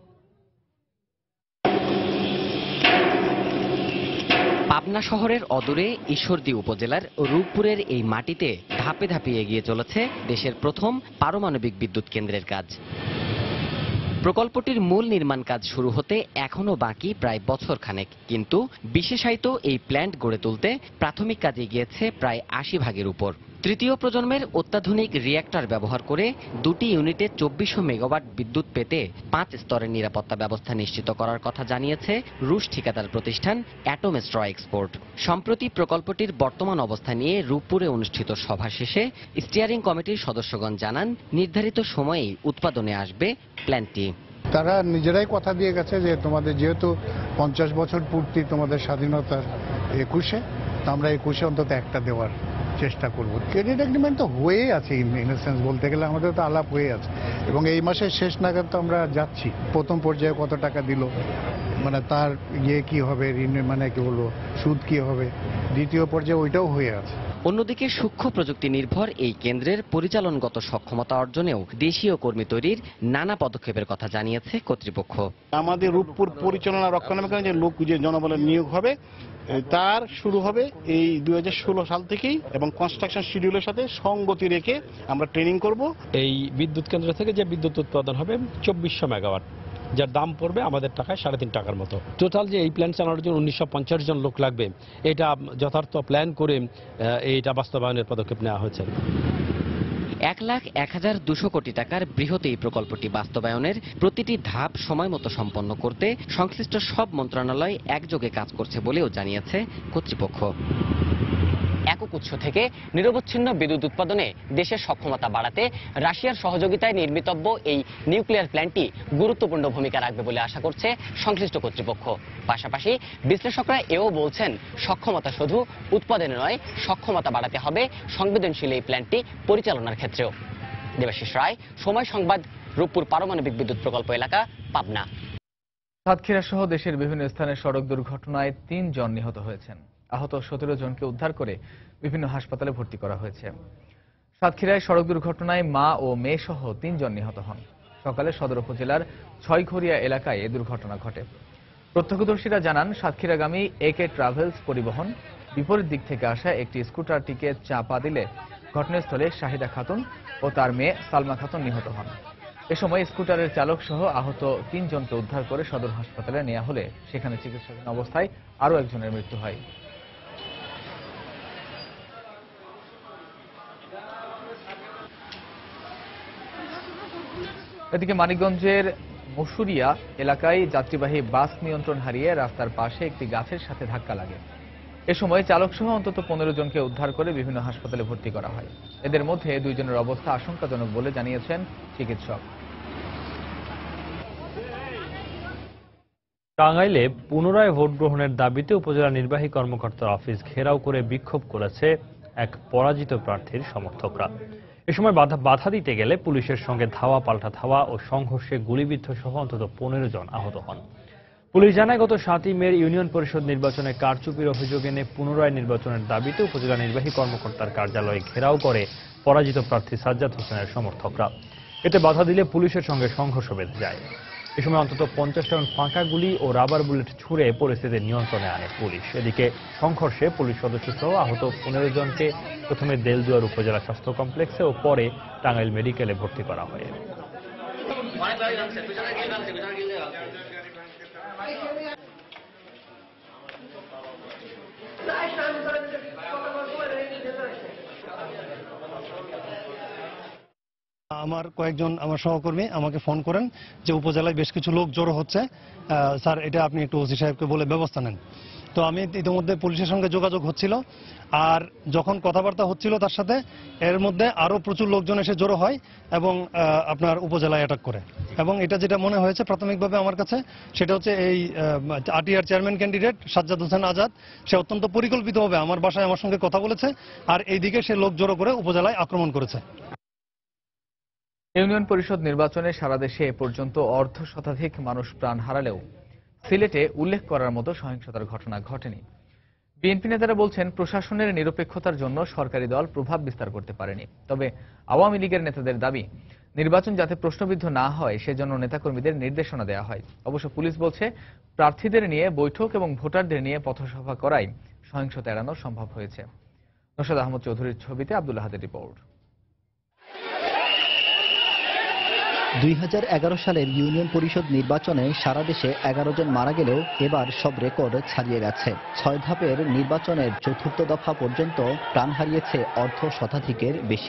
Speaker 22: পাবনা শহরের অদূরে ঈশ্বরদী উপজেলার রূপপুরের এই মাটিতে ধাপে ধাপে এগিয়ে চলেছে দেশের প্রথম পারমাণবিক বিদ্যুৎ কেন্দ্রের কাজ। প্রকল্পটির মূল নির্মাণ কাজ শুরু হতে এখনো বাকি প্রায় বছর খানেক, কিন্তু বিশেষায়িত এই প্ল্যান্ট গড়ে তুলতে প্রাথমিক কাজে গিয়েছে প্রায় ৮০% উপর। তৃতীয় প্রজন্মের অত্যাধুনিক রিঅ্যাক্টর ব্যবহার করে 2টি ইউনিটে 2400 মেগাওয়াট বিদ্যুৎ পেতে 5 স্তরের নিরাপত্তা ব্যবস্থা নিশ্চিত করার কথা জানিয়েছে রুশ ঠিকাদার প্রতিষ্ঠান অ্যাটম স্ট্র এক্সপোর্ট। সম্প্রতি প্রকল্পটির বর্তমান অবস্থা নিয়ে রূপপুরে অনুষ্ঠিত সভা শেষে স্টিয়ারিং কমিটির সদস্যগণ জানান, নির্ধারিত সময়েই উৎপাদনে আসবে প্ল্যান্টটি।
Speaker 3: তারা নিজেরাই কথা দিয়ে গেছে যে তোমাদের যেহেতু 50 বছর পূর্তি তোমাদের স্বাধীনতার 21-এ, আমরা 21-এ অন্তত একটা দেওয়ার চেষ্টা করব। ক্রেডিট এগ্রিমেন্ট তো হয়েই আছে, ইনসেন্স বলতে গেলে আমাদের তো আলাপ হয়ে আছে, এবং এই মাসের শেষ নাগাদ তো আমরা যাচ্ছি। প্রথম পর্যায়ে কত টাকা দিল, মানে তার কি হবে, ঋণ মানে কি বলবো, সুদ কি হবে, দ্বিতীয় পর্যায়ে ওইটাও হয়ে আছে।
Speaker 22: অন্যদিকে সূক্ষ্ম প্রযুক্তি নির্ভর এই কেন্দ্রের পরিচালনগত সক্ষমতা অর্জনের দেশীয় কর্মী তৈরির নানা পদক্ষেপের কথা জানিয়েছে কর্তৃপক্ষ।
Speaker 5: আমাদের রূপপুর পরিচালনা রক্ষণাবেক্ষণে যে লোক যে জনবলের নিয়োগ হবে তার শুরু হবে এই 2016 সাল থেকেই, এবং কনস্ট্রাকশন শিডিউলের সাথে সঙ্গতি রেখে আমরা ট্রেনিং করব।
Speaker 23: এই বিদ্যুৎ কেন্দ্র থেকে যে বিদ্যুৎ উৎপাদন হবে 2400 মেগাওয়াট, যার দাম পড়বে আমাদের টাকায় 3.5 টাকার মতো। টোটাল যে এই প্ল্যান চালানোর জন্য 1950 জন লোক লাগবে, এটা যথার্থ প্ল্যান করে এইটা বাস্তবায়নের পদক্ষেপ নেওয়া হয়েছে।
Speaker 22: 1,01,200 কোটি টাকার বৃহৎ এই প্রকল্পটি বাস্তবায়নের প্রতিটি ধাপ সময়মতো সম্পন্ন করতে সংশ্লিষ্ট সব মন্ত্রণালয় একযোগে কাজ করছে বলেও জানিয়েছে কর্তৃপক্ষ। একক উৎস থেকে নিরবচ্ছিন্ন বিদ্যুৎ উৎপাদনে দেশের সক্ষমতা বাড়াতে রাশিয়ার সহযোগিতায় নির্মিতব্য এই নিউক্লিয়ার প্ল্যান্টটি গুরুত্বপূর্ণ ভূমিকা রাখবে বলে আশা করছে সংশ্লিষ্ট কর্তৃপক্ষ। পাশাপাশি বিশ্লেষকরা এও বলছেন, সক্ষমতা শুধু উৎপাদনে নয়, সক্ষমতা বাড়াতে হবে সংবেদনশীল এই প্ল্যান্টটি পরিচালনার ক্ষেত্রেও। দেবাশিস রায়, সময় সংবাদ, রূপপুর পারমাণবিক বিদ্যুৎ প্রকল্প এলাকা, পাবনা।
Speaker 1: সাতক্ষীরা সহ দেশের বিভিন্ন স্থানে সড়ক দুর্ঘটনায় 3 জন নিহত হয়েছেন। আহত 17 জনকে উদ্ধার করে বিভিন্ন হাসপাতালে ভর্তি করা হয়েছে। সাতক্ষীরায় সড়ক দুর্ঘটনায় মা ও মেয়ে সহ 3 জন নিহত হন। সকালে সদর উপজেলার ছয়ঘরিয়া এলাকায় এই দুর্ঘটনা ঘটে। প্রত্যক্ষদর্শীরা জানান, সাতক্ষীরাগামী AK ট্রাভেলস পরিবহন বিপরীত দিক থেকে আসা একটি স্কুটারটিকে চাপা দিলে ঘটনাস্থলে শাহিদা খাতুন ও তার মেয়ে সালমা খাতুন নিহত হন। এ সময় স্কুটারের চালক সহ আহত 3 জনকে উদ্ধার করে সদর হাসপাতালে নেওয়া হলে সেখানে চিকিৎসাধীন অবস্থায় আরও একজনের মৃত্যু হয়। এদিকে মানিকগঞ্জের মুসুরিয়া এলাকায় যাত্রীবাহী বাস নিয়ন্ত্রণ হারিয়ে রাস্তার পাশে একটি গাছের সাথে ধাক্কা লাগে। এ সময় চালক সহ অন্তত 15 জনকে উদ্ধার করে বিভিন্ন হাসপাতালে ভর্তি করা হয়। এদের মধ্যে 2 জনের অবস্থা আশঙ্কাজনক বলে জানিয়েছেন চিকিৎসক।
Speaker 2: টাঙ্গাইলে পুনরায় ভোট গ্রহণের দাবিতে উপজেলা নির্বাহী কর্মকর্তার অফিস ঘেরাও করে বিক্ষোভ করেছে এক পরাজিত প্রার্থীর সমর্থকরা। এ সময় বাধা দিতে গেলে পুলিশের সঙ্গে ধাওয়া পাল্টা ধাওয়া ও সংঘর্ষে গুলিবিদ্ধ সহ অন্তত 15 জন আহত হন। পুলিশ জানায়, গত 7 মে ইউনিয়ন পরিষদ নির্বাচনে কারচুপির অভিযোগ এনে পুনরায় নির্বাচনের দাবিতে উপজেলা নির্বাহী কর্মকর্তার কার্যালয়ে ঘেরাও করে পরাজিত প্রার্থী সাজ্জাদ হোসেনের সমর্থকরা। এতে বাধা দিলে পুলিশের সঙ্গে সংঘর্ষ বেঁধে যায়। এ সময় অন্তত 50 রাউন্ড ফাঁকা গুলি ও রাবার বুলেট ছুড়ে পরিস্থিতি নিয়ন্ত্রণে আনে পুলিশ। এদিকে সংঘর্ষে পুলিশ সদস্য সহ আহত 15 জনকে প্রথমে দেলদুয়ার উপজেলা স্বাস্থ্য কমপ্লেক্সে ও পরে টাঙ্গাইল মেডিকেলে ভর্তি করা হয়।
Speaker 24: আমার কয়েকজন আমার সহকর্মী আমাকে ফোন করেন যে উপজেলায় বেশ কিছু লোক জড়ো হচ্ছে, স্যার এটা আপনি একটু ওসি সাহেবকে বলে ব্যবস্থা নেন। তো আমি ইতিমধ্যে পুলিশের সঙ্গে যোগাযোগ হচ্ছিল, আর যখন কথাবার্তা হচ্ছিল তার সাথে এর মধ্যে আরো প্রচুর লোকজন এসে জড়ো হয় এবং আপনার উপজেলায় অ্যাটাক করে। এবং এটা যেটা মনে হয়েছে প্রাথমিকভাবে আমার কাছে, সেটা হচ্ছে এই আটিআর চেয়ারম্যান ক্যান্ডিডেট সাজ্জাদ হোসেন আজাদ, সে অত্যন্ত পরিকল্পিতভাবে আমার বাসায় আমার সঙ্গে কথা বলেছে, আর এইদিকে সে লোক জড়ো করে উপজেলায় আক্রমণ করেছে।
Speaker 1: ইউনিয়ন পরিষদ নির্বাচনে সারা দেশে এ পর্যন্ত অর্ধ শতাধিক মানুষ প্রাণ হারালেও সিলেটে উল্লেখ করার মতো সহিংসতার ঘটনা ঘটেনি। বিএনপি নেতারা বলছেন, প্রশাসনের নিরপেক্ষতার জন্য সরকারি দল প্রভাব বিস্তার করতে পারেনি। তবে আওয়ামী লীগের নেতাদের দাবি, নির্বাচন যাতে প্রশ্নবিদ্ধ না হয় সেজন্য নেতাকর্মীদের নির্দেশনা দেওয়া হয়। অবশ্য পুলিশ বলছে, প্রার্থীদের নিয়ে বৈঠক এবং ভোটারদের নিয়ে পথসভা করাই সহিংসতা এড়ানো সম্ভব হয়েছে। নশাদ আহমদ চৌধুরীর ছবিতে আব্দুল আহাদের রিপোর্ট।
Speaker 6: 2011 সালের ইউনিয়ন পরিষদ নির্বাচনে সারা দেশে 11 জন মারা গেলেও এবার সব রেকর্ড ছাড়িয়ে গেছে। 6 ধাপের নির্বাচনের চতুর্থ দফা পর্যন্ত প্রাণ হারিয়েছে অর্ধ শতাধিকের বেশি।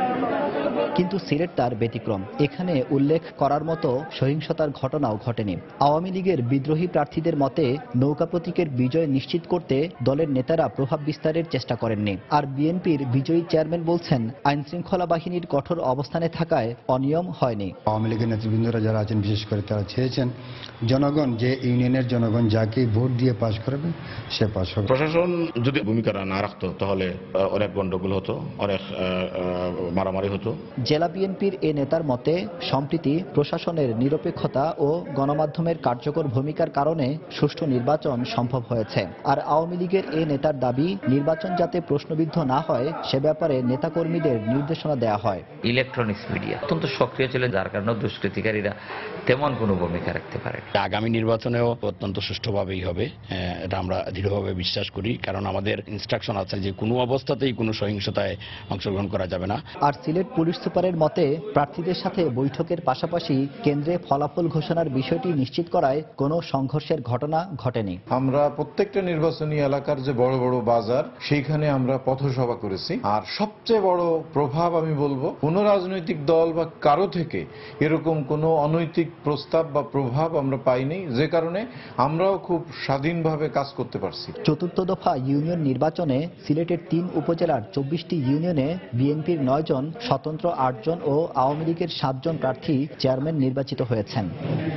Speaker 6: কিন্তু সিলেট তার ব্যতিক্রম। এখানে উল্লেখ করার মতো সহিংসতার ঘটনাও ঘটেনি। আওয়ামী লীগের বিদ্রোহী প্রার্থীদের মতে নৌকা প্রতীকের বিজয় নিশ্চিত করতে দলের নেতারা প্রভাব বিস্তারের চেষ্টা করেননি। আর বিএনপির বিজয়ী চেয়ারম্যান বলছেন আইনশৃঙ্খলা বাহিনীর কঠোর অবস্থানে থাকায় অনিয়ম হয়নি।
Speaker 7: আওয়ামী লীগের নেতৃবৃন্দরা যারা আছেন, বিশেষ করে তারা চেয়েছেন জনগণ, যে ইউনিয়নের জনগণ যাকে ভোট দিয়ে পাশ করবে সে পাশ হবে।
Speaker 5: প্রশাসন যদি ভূমিকা না রাখতো তাহলে অনেক গন্ডগোল হতো, অনেক মারামারি হতো।
Speaker 6: জেলা বিএনপির এ নেতার মতে সম্প্রতি প্রশাসনের নিরপেক্ষতা ও গণমাধ্যমের কার্যকর ভূমিকার কারণে সুষ্ঠু নির্বাচন সম্ভব হয়েছে। আর আওয়ামী লীগের এ নেতার দাবি নির্বাচন যাতে প্রশ্নবিদ্ধ না হয় সে ব্যাপারে নেতাকর্মীদের নির্দেশনা দেওয়া হয়।
Speaker 8: ইলেকট্রনিক্স মিডিয়া অত্যন্ত সক্রিয় ছিল, যার কারণে দুষ্কৃতিকারীরা তেমন কোনো ভূমিকা রাখতে পারে।
Speaker 15: আগামী নির্বাচনেও অত্যন্ত সুষ্ঠুভাবেই হবে, এটা আমরা দৃঢ়ভাবে বিশ্বাস করি, কারণ আমাদের ইনস্ট্রাকশন আছে যে কোনো অবস্থাতেই কোনো সহিংসতায় অংশগ্রহণ করা যাবে না।
Speaker 6: আর সিলেট পুলিশ সুপারের মতে প্রার্থীদের সাথে বৈঠকের পাশাপাশি কেন্দ্রে ফলাফল ঘোষণার বিষয়টি নিশ্চিত করায় কোনো সংঘর্ষের ঘটনা ঘটেনি।
Speaker 9: আমরা প্রত্যেকটা নির্বাচনী এলাকার যে বড় বড় বাজার সেইখানে আমরা পথসভা করেছি। আর সবচেয়ে বড় প্রভাব আমি বলবো কোন রাজনৈতিক দল বা কারো থেকে এরকম কোনো অনৈতিক প্রস্তাব বা প্রভাব আমরা পাইনি, যে কারণে আমরাও খুব স্বাধীনভাবে কাজ করতে পারছি।
Speaker 6: চতুর্থ দফা ইউনিয়ন নির্বাচনে সিলেটের 3 উপজেলার 24টি ইউনিয়নে বিএনপির 9 জন, স্বতন্ত্র 8 জন ও আওয়ামী লীগের 7 জন প্রার্থী চেয়ারম্যান নির্বাচিত হয়েছেন।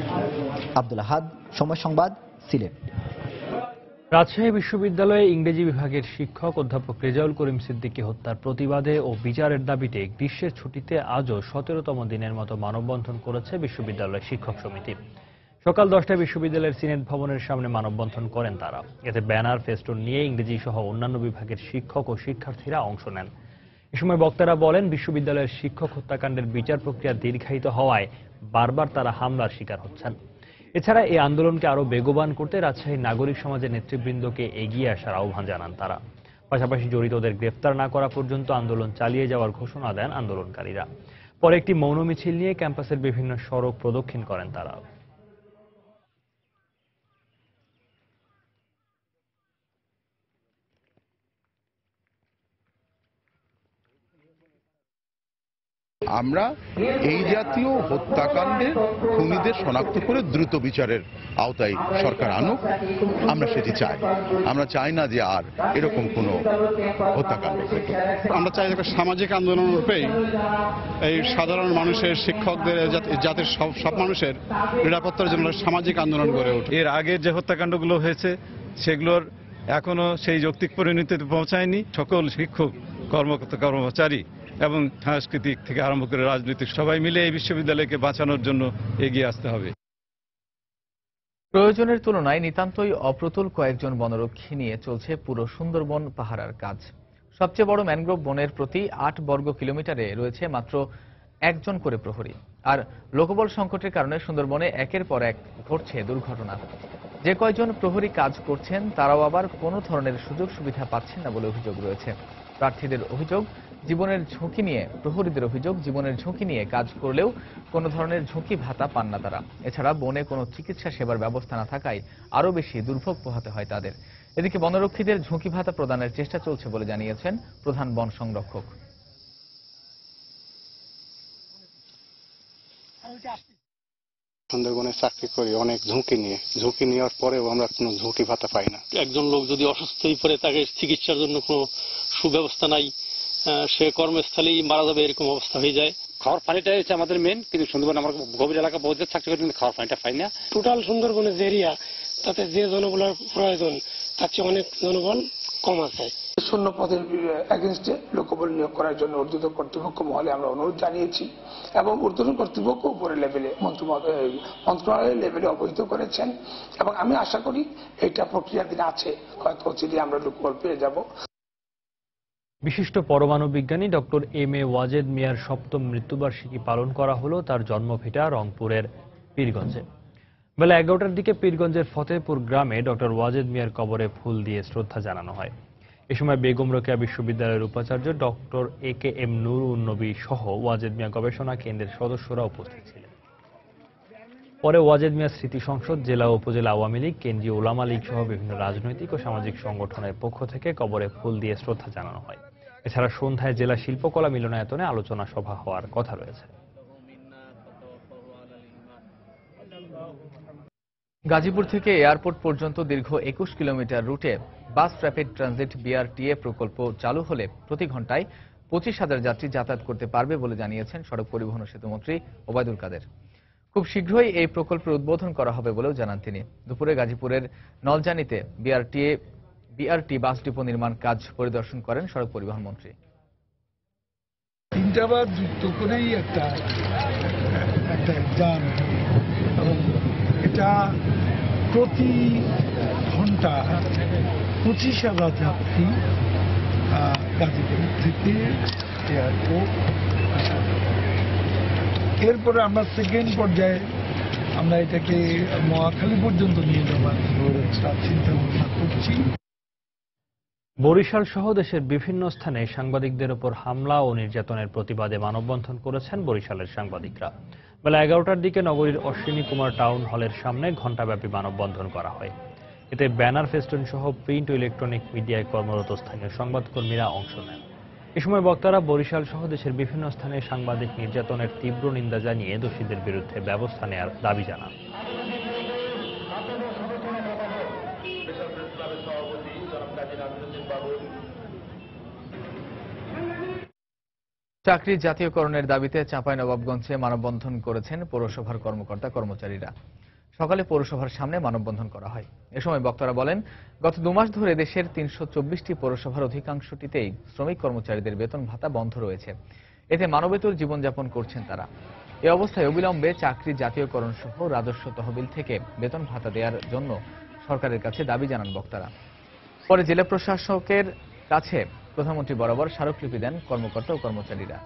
Speaker 6: আব্দুল আহাদ, সময় সংবাদ, সিলেট।
Speaker 2: রাজশাহী বিশ্ববিদ্যালয়ে ইংরেজি বিভাগের শিক্ষক অধ্যাপক রেজাউল করিম সিদ্দিকী হত্যার প্রতিবাদে ও বিচারের দাবিতে গ্রীষ্মের ছুটিতে আজও 17তম দিনের মতো মানববন্ধন করেছে বিশ্ববিদ্যালয় শিক্ষক সমিতি। সকাল 10টায় বিশ্ববিদ্যালয়ের সিনেট ভবনের সামনে মানববন্ধন করেন তারা। এতে ব্যানার, ফেস্টুন নিয়ে ইংরেজি সহ অন্যান্য বিভাগের শিক্ষক ও শিক্ষার্থীরা অংশ নেন। এ সময় বক্তারা বলেন, বিশ্ববিদ্যালয়ের শিক্ষক হত্যাকাণ্ডের বিচার প্রক্রিয়া দীর্ঘায়িত হওয়ায় বারবার তারা হামলার শিকার হচ্ছেন। এছাড়া এই আন্দোলনকে আরো বেগবান করতে রাজশাহীর নাগরিক সমাজের নেতৃবৃন্দকে এগিয়ে আসার আহ্বান জানান তারা। পাশাপাশি জড়িতদের গ্রেফতার না করা পর্যন্ত আন্দোলন চালিয়ে যাওয়ার ঘোষণা দেন আন্দোলনকারীরা। পরে একটি মৌন মিছিল নিয়ে ক্যাম্পাসের বিভিন্ন সড়ক প্রদক্ষিণ করেন তারা।
Speaker 25: আমরা এই জাতীয় হত্যাকাণ্ডের খুনিদের শনাক্ত করে দ্রুত বিচারের আওতায় সরকার আনুক, আমরা সেটি চাই। আমরা চাই না যে আর এরকম কোনো হত্যাকাণ্ড।
Speaker 5: আমরা চাই একটা সামাজিক আন্দোলন রূপে এই সাধারণ মানুষের, শিক্ষকদের, জাতির সব মানুষের নিরাপত্তার জন্য সামাজিক আন্দোলন গড়ে ওঠে।
Speaker 26: এর আগে যে হত্যাকাণ্ডগুলো হয়েছে সেগুলোর এখনো সেই যৌক্তিক পরিণতিতে পৌঁছায়নি। সকল শিক্ষক, কর্মচারী এবং সাংস্কৃতিক থেকে আরম্ভ করে রাজনৈতিক সবাই মিলে এই বিশ্ববিদ্যালয়কে বাঁচানোর জন্য এগিয়ে আসতে হবে।
Speaker 1: প্রয়োজনের তুলনায় নিতান্তই অপ্রতুল কয়েকজন বনরক্ষী নিয়ে চলছে পুরো সুন্দরবন পাহারার কাজ। সবচেয়ে বড় ম্যানগ্রোভ বনের প্রতি 8 বর্গ কিলোমিটারে রয়েছে মাত্র 1 জন করে প্রহরী। আর লোকবল সংকটের কারণে সুন্দরবনে একের পর এক ঘটছে দুর্ঘটনা। যে কয়জন প্রহরী কাজ করছেন তারাও আবার কোনো ধরনের সুযোগ সুবিধা পাচ্ছেন না বলে অভিযোগ রয়েছে। প্রার্থীদের অভিযোগ, জীবনের ঝুঁকি নিয়ে, প্রহরীদের অভিযোগ, জীবনের ঝুঁকি নিয়ে কাজ করলেও কোনো ধরনের ঝুঁকি ভাতা পান না তারা। এছাড়া বনে কোনো চিকিৎসা সেবার ব্যবস্থা না থাকায় আরও বেশি দুর্ভোগ পোহাতে হয় তাদের। এদিকে বনরক্ষীদের ঝুঁকি ভাতা প্রদানের চেষ্টা চলছে বলে জানিয়েছেন প্রধান বন সংরক্ষক।
Speaker 5: সুন্দরবনে চাকরি করি অনেক ঝুঁকি নেওয়ার পরেও আমরা কোনো ঝুঁকি ভাতা পাই না।
Speaker 27: একজন লোক যদি অসুস্থ হয়ে পড়ে তাকে চিকিৎসার জন্য কোনো সুব্যবস্থা নাই, সে কর্মস্থলেই মারা যাবে, এরকম অবস্থা হয়ে যায়।
Speaker 15: খাওয়ার পানিটাই হচ্ছে আমাদের মেন, কিন্তু সুন্দরবন আমরা গভীর এলাকা পৌঁছে থাকতে পারি, কিন্তু খাওয়ার পানিটা পাই না।
Speaker 27: টোটাল সুন্দরবনের যে এরিয়া, তাতে যে জনবলের প্রয়োজন তার চেয়ে অনেক জনবল কম আছে।
Speaker 28: শূন্য পদের এগেনস্টে লোকবল নিয়োগ করার জন্য ঊর্ধ্বতন কর্তৃপক্ষ মহলে আমরা অনুরোধ জানিয়েছি এবং ঊর্ধ্বতন কর্তৃপক্ষ উপরের লেভেলে মন্ত্রণালয়ের লেভেলে অবহিত করেছেন এবং আমি আশা করি এটা প্রক্রিয়াধীন আছে, হয়তো অচিরেই আমরা লোকবল পেয়ে যাব।
Speaker 2: বিশিষ্ট পরমাণু বিজ্ঞানী ডক্টর এম.এ. ওয়াজেদ মিয়ার 7ম মৃত্যুবার্ষিকী পালন করা হলো তার জন্মভিটা রংপুরের পীরগঞ্জে। বেলা 11টার দিকে পীরগঞ্জের ফতেপুর গ্রামে ডক্টর ওয়াজেদ মিয়ার কবরে ফুল দিয়ে শ্রদ্ধা জানানো হয়। এ সময় বেগম রোকেয়া বিশ্ববিদ্যালয়ের উপাচার্য ডক্টর এ.কে.এম. নুরুন নবী সহ ওয়াজেদ মিয়া গবেষণা কেন্দ্রের সদস্যরা উপস্থিত ছিলেন। পরে ওয়াজেদ মিয়া স্মৃতি সংসদ, জেলা ও উপজেলা আওয়ামী লীগ, কেন্দ্রীয় ওলামা লীগ সহ বিভিন্ন রাজনৈতিক ও সামাজিক সংগঠনের পক্ষ থেকে কবরে ফুল দিয়ে শ্রদ্ধা জানানো হয়। এছাড়া সন্ধ্যায় জেলা শিল্পকলা মিলনায়তনে আলোচনা সভা হওয়ার কথা রয়েছে।
Speaker 1: গাজীপুর থেকে এয়ারপোর্ট পর্যন্ত দীর্ঘ 21 কিলোমিটার রুটে বাস র্যাপিড ট্রানজিট BRTA প্রকল্প চালু হলে প্রতি ঘন্টায় 25,000 যাত্রী যাতায়াত করতে পারবে বলে জানিয়েছেন সড়ক পরিবহন ও সেতুমন্ত্রী ওবায়দুল কাদের। খুব শীঘ্রই এই প্রকল্পের উদ্বোধন করা হবে বলেও জানান তিনি। দুপুরে গাজীপুরের নলজানিতে BRT বাস ডিপো নির্মাণ কাজ পরিদর্শন করেন সড়ক পরিবহন মন্ত্রী।
Speaker 4: 3টা বাস যুক্ত করেই একটা যান, এবং এটা প্রতি ঘন্টা 25,000 যাত্রী গাজীপুর থেকে এয়ারপোর্ট। এরপরে আমরা সেকেন্ড পর্যায়ে আমরা এটাকে মহাখালী পর্যন্ত নিয়ে যাওয়ার চিন্তা ভাবনা করছি।
Speaker 2: বরিশাল সহ দেশের বিভিন্ন স্থানে সাংবাদিকদের উপর হামলা ও নির্যাতনের প্রতিবাদে মানববন্ধন করেছেন বরিশালের সাংবাদিকরা। বেলা 11টার দিকে নগরীর অশ্বিনী কুমার টাউন হলের সামনে ঘণ্টাব্যাপী মানববন্ধন করা হয়। এতে ব্যানার, ফেস্টুন সহ প্রিন্ট ও ইলেকট্রনিক মিডিয়ায় কর্মরত স্থানীয় সংবাদকর্মীরা অংশ নেন। এ সময় বক্তারা বরিশাল সহ দেশের বিভিন্ন স্থানে সাংবাদিক নির্যাতনের তীব্র নিন্দা জানিয়ে দোষীদের বিরুদ্ধে ব্যবস্থা নেওয়ার দাবি জানান।
Speaker 1: চাকরি জাতীয়করণের দাবিতে চাঁপাইনবাবগঞ্জে মানববন্ধন করেছেন পৌরসভার কর্মকর্তা কর্মচারীরা। সকালে পৌরসভার সামনে মানববন্ধন করা হয়। এ সময় বক্তারা বলেন, গত 2 মাস ধরে দেশের 324টি পৌরসভার অধিকাংশটিতেই শ্রমিক কর্মচারীদের বেতন ভাতা বন্ধ রয়েছে। এতে মানবেতর জীবনযাপন করছেন তারা। এ অবস্থায় অবিলম্বে চাকরি জাতীয়করণ সহ রাজস্ব তহবিল থেকে বেতন ভাতা দেওয়ার জন্য সরকারের কাছে দাবি জানান বক্তারা। পরে জেলা প্রশাসকের কাছে প্রধানমন্ত্রী বরাবর স্মারকলিপি দেন কর্মকর্তা ও কর্মচারীরা।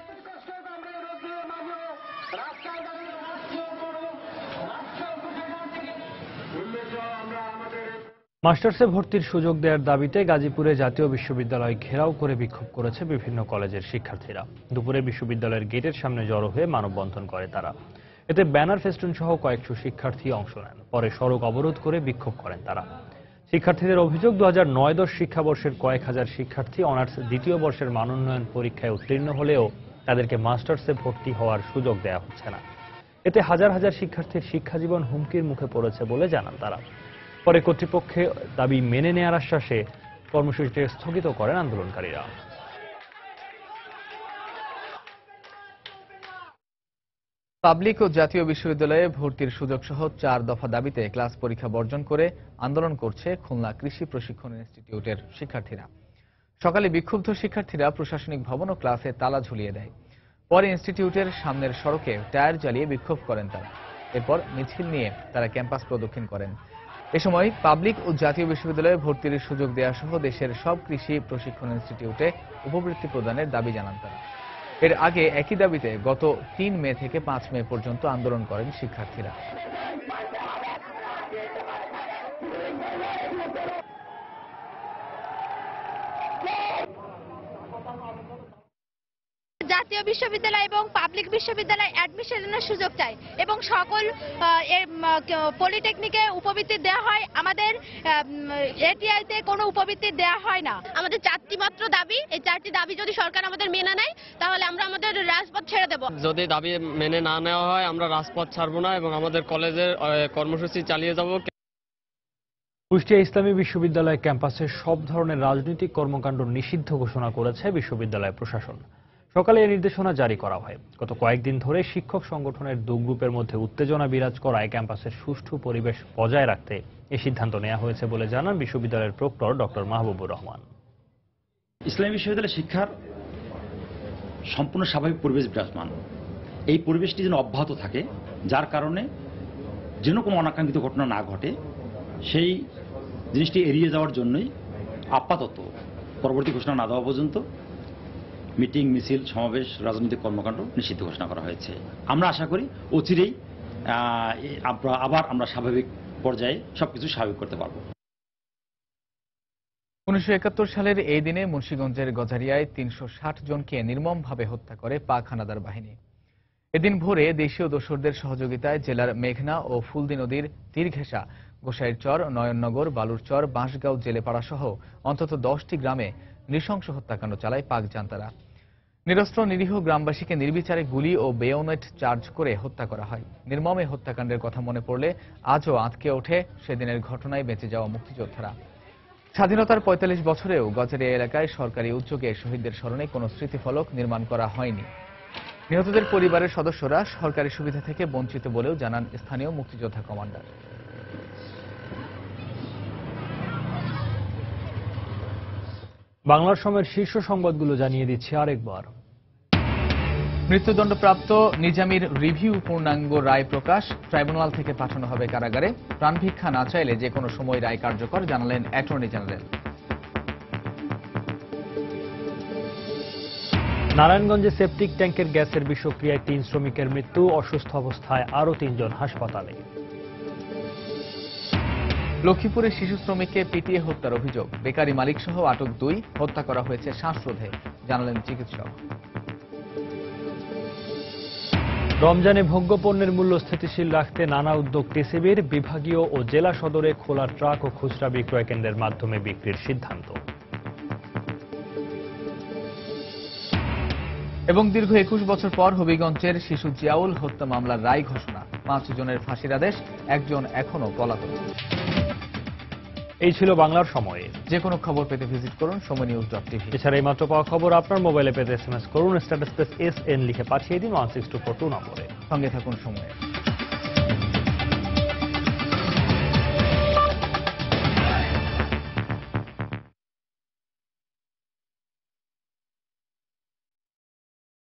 Speaker 2: মাস্টার্সে ভর্তির সুযোগ দেওয়ার দাবিতে গাজীপুরে জাতীয় বিশ্ববিদ্যালয় ঘেরাও করে বিক্ষোভ করেছে বিভিন্ন কলেজের শিক্ষার্থীরা। দুপুরে বিশ্ববিদ্যালয়ের গেটের সামনে জড়ো হয়ে মানববন্ধন করে তারা। এতে ব্যানার, ফেস্টুন সহ কয়েকশো শিক্ষার্থী অংশ নেন। পরে সড়ক অবরোধ করে বিক্ষোভ করেন তারা। শিক্ষার্থীদের অভিযোগ, 2009-10 শিক্ষাবর্ষের কয়েক হাজার শিক্ষার্থী অনার্স দ্বিতীয় বর্ষের মানোন্নয়ন পরীক্ষায় উত্তীর্ণ হলেও তাদেরকে মাস্টার্সে ভর্তি হওয়ার সুযোগ দেওয়া হচ্ছে না। এতে হাজার হাজার শিক্ষার্থীর শিক্ষাজীবন হুমকির মুখে পড়েছে বলে জানান তারা। পরে কর্তৃপক্ষের দাবি মেনে নেওয়ার আশ্বাসে কর্মসূচিটি স্থগিত করেন আন্দোলনকারীরা।
Speaker 1: পাবলিক ও জাতীয় বিশ্ববিদ্যালয়ে ভর্তির সুযোগ সহ 4 দফা দাবিতে ক্লাস পরীক্ষা বর্জন করে আন্দোলন করছে খুলনা কৃষি প্রশিক্ষণ ইনস্টিটিউটের শিক্ষার্থীরা। সকালে বিক্ষুব্ধ শিক্ষার্থীরা প্রশাসনিক ভবন ও ক্লাসে তালা ঝুলিয়ে দেয়। পরে ইনস্টিটিউটের সামনের সড়কে টায়ার জ্বালিয়ে বিক্ষোভ করেন তারা। এরপর মিছিল নিয়ে তারা ক্যাম্পাস প্রদক্ষিণ করেন। এ সময় পাবলিক ও জাতীয় বিশ্ববিদ্যালয়ে ভর্তির সুযোগ দেওয়া সহ দেশের সব কৃষি প্রশিক্ষণ ইনস্টিটিউটে উপবৃত্তি প্রদানের দাবি জানান তারা। এর আগে একই দাবিতে গত 3 মে থেকে 5 মে পর্যন্ত আন্দোলন করেন শিক্ষার্থীরা।
Speaker 10: জাতীয় বিশ্ববিদ্যালয় এবং পাবলিক বিশ্ববিদ্যালয় অ্যাডমিশনের সুযোগ চাই এবং সকল পলিটেকনিকে উপবৃত্তি দেওয়া হয়, আমাদের এটিআইতে কোনো উপবৃত্তি দেওয়া হয় না। আমাদের 4টি মাত্র দাবি, এই 4টি দাবি যদি সরকার আমাদের মেনে নেয় তাহলে আমরা আমাদের রাজপথ ছেড়ে দেব।
Speaker 11: যদি দাবি মেনে না নেওয়া হয় আমরা রাজপথ ছাড়বো না এবং আমাদের কলেজের কর্মসূচি চালিয়ে যাব।
Speaker 2: কুষ্টিয়া ইসলামী বিশ্ববিদ্যালয় ক্যাম্পাসে সব ধরনের রাজনৈতিক কর্মকাণ্ড নিষিদ্ধ ঘোষণা করেছে বিশ্ববিদ্যালয় প্রশাসন। সকালে এই নির্দেশনা জারি করা হয়। গত কয়েকদিন ধরে শিক্ষক সংগঠনের 2 গ্রুপের মধ্যে উত্তেজনা বিরাজ করায় ক্যাম্পাসের সুষ্ঠু পরিবেশ বজায় রাখতে এই সিদ্ধান্ত নেওয়া হয়েছে বলে জানান বিশ্ববিদ্যালয়ের প্রক্টর ডক্টর মাহবুবুর রহমান।
Speaker 12: ইসলামী বিশ্ববিদ্যালয়ের শিক্ষার সম্পূর্ণ স্বাভাবিক পরিবেশ বিরাজমান। এই পরিবেশটি যেন অব্যাহত থাকে, যার কারণে যেন কোনো অনাকাঙ্ক্ষিত ঘটনা না ঘটে, সেই জিনিসটি এড়িয়ে যাওয়ার জন্যই আপাতত পরবর্তী ঘোষণা না দেওয়া পর্যন্ত মিটিং, মিছিল, সমাবেশ, রাজনৈতিক কর্মকাণ্ড নিষিদ্ধ ঘোষণা করা হয়েছে। আমরা আশা করি অচিরেই আবার আমরা স্বাভাবিক পর্যায়ে সবকিছু স্বাভাবিক করতে পারব।
Speaker 1: 1971 সালের এই দিনে মুন্সিগঞ্জের গজারিয়ায় 360 জনকে নির্মমভাবে হত্যা করে পাক হানাদার বাহিনী। এদিন ভোরে দেশীয় দোসরদের সহযোগিতায় জেলার মেঘনা ও ফুলদি নদীর তীর ঘেঁষা গোসাইরচর, নয়ননগর, বালুরচর, বাঁশগাঁও জেলেপাড়া সহ অন্তত 10টি গ্রামে নৃশংস হত্যাকাণ্ড চালায় পাক জান্তারা। নিরস্ত্র নিরীহ গ্রামবাসীকে নির্বিচারে গুলি ও বেয়োনেট চার্জ করে হত্যা করা হয়। নির্মমে হত্যাকাণ্ডের কথা মনে পড়লে আজও আঁতকে ওঠে সেদিনের ঘটনায় বেঁচে যাওয়া মুক্তিযোদ্ধারা। স্বাধীনতার ৪৫ বছরেও গজারিয়া এলাকায় সরকারি উদ্যোগে শহীদদের স্মরণে কোনো স্মৃতিফলক নির্মাণ করা হয়নি। নিহতদের পরিবারের সদস্যরা সরকারি সুবিধা থেকে বঞ্চিত বলেও জানান স্থানীয় মুক্তিযোদ্ধা কমান্ডার।
Speaker 2: বাংলার সময়ের শীর্ষ সংবাদগুলো জানিয়ে দিচ্ছি আরেকবার।
Speaker 1: মৃত্যুদণ্ডপ্রাপ্ত নিজামীর রিভিউ পূর্ণাঙ্গ রায় প্রকাশ, ট্রাইব্যুনাল থেকে পাঠানো হবে কারাগারে। প্রাণভিক্ষা না চাইলে যে কোনো সময় রায় কার্যকর, জানালেন অ্যাটর্নি জেনারেল।
Speaker 2: নারায়ণগঞ্জে সেপটিক ট্যাঙ্কের গ্যাসের বিষক্রিয়ায় 3 শ্রমিকের মৃত্যু, অসুস্থ অবস্থায় আরও 3 জন হাসপাতালে।
Speaker 1: লক্ষ্মীপুরে শিশু শ্রমিককে পিটিয়ে হত্যার অভিযোগ, বেকারি মালিক সহ আটক 2, হত্যা করা হয়েছে শ্বাসরোধে, জানালেন চিকিৎসক।
Speaker 2: রমজানে ভোগ্যপণ্যের মূল্য স্থিতিশীল রাখতে নানা উদ্যোগ টিসিবির, বিভাগীয় ও জেলা সদরে খোলা ট্রাক ও খুচরা বিক্রয় কেন্দ্রের মাধ্যমে বিক্রির সিদ্ধান্ত।
Speaker 1: এবং দীর্ঘ 21 বছর পর হবিগঞ্জের শিশু জিয়াউল হত্যা মামলার রায় ঘোষণা, 5 জনের ফাঁসির আদেশ, 1 জন এখনো পলাতক।
Speaker 2: এই ছিল বাংলার সময়ে।
Speaker 1: যে কোনো খবর পেতে ভিজিট করুন সময়নিউজ.tv।
Speaker 2: এছাড়া এই মাত্র পাওয়া খবর আপনার মোবাইলে পেতে SMS করুন, স্ট্যাটাস SN লিখে পাঠিয়ে দিন 16242 নম্বরে।
Speaker 1: সঙ্গে থাকুন সময়ে।